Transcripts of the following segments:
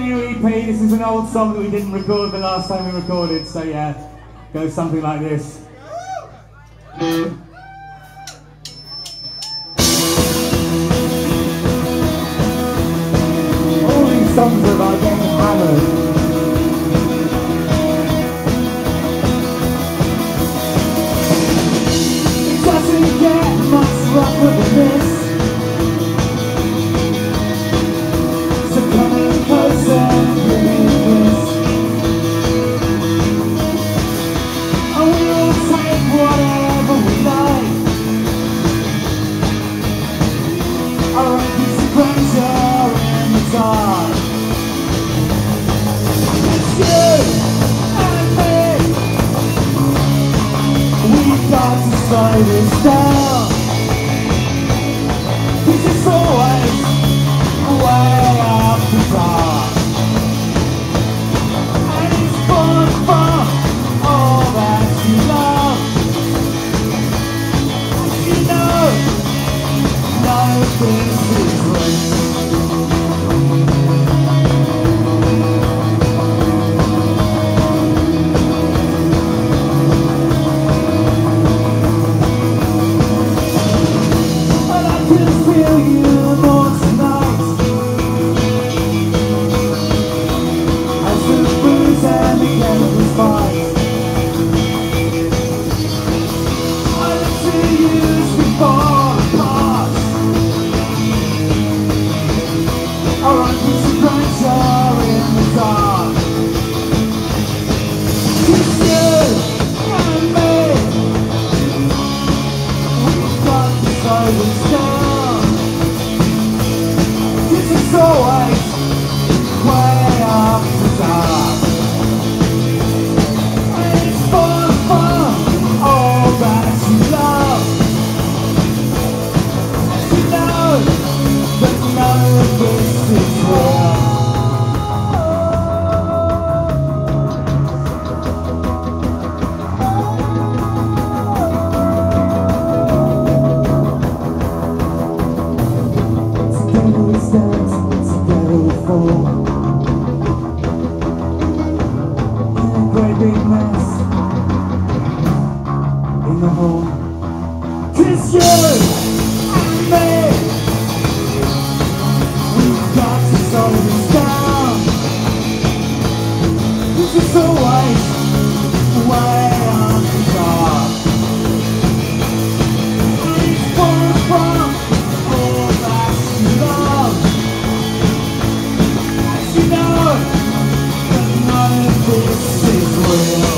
brand new EP. This is an old song that we didn't record the last time we recorded, so yeah, goes something like this. All these songs are about getting hammered. It doesn't get much rougher than this. Slow this down. This is always way after dark, and it's born from all that you love. You know, this is real.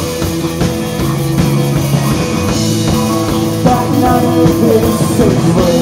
This is real.